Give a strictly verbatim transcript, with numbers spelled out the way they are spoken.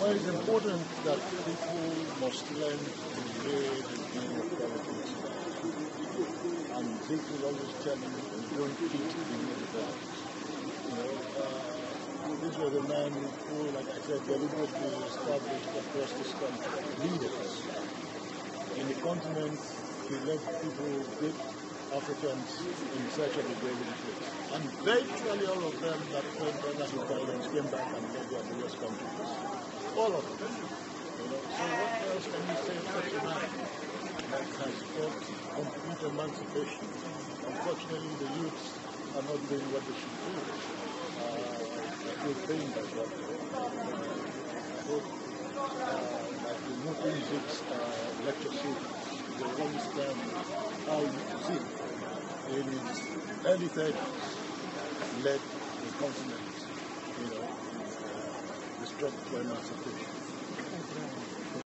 Well, it's important that people must learn to read the game of politics. And this will always tell you, don't eat the middle ground. You know, uh, this was a man who, like I said, deliberately established across this country leaders. In the continent, he led people, great Africans, in search of the golden place. And virtually all of them that went under his guidance came back and led their various countries. All of them. You know, so what else can you say of such a man that has fought complete emancipation? Unfortunately, the youths are not doing what they should do. Uh, I feel pain by that. I hope uh, that the Muslim uh, lecture series will understand how Zig, in his early thirties, led the continent, you know, uh, the struggle for emancipation.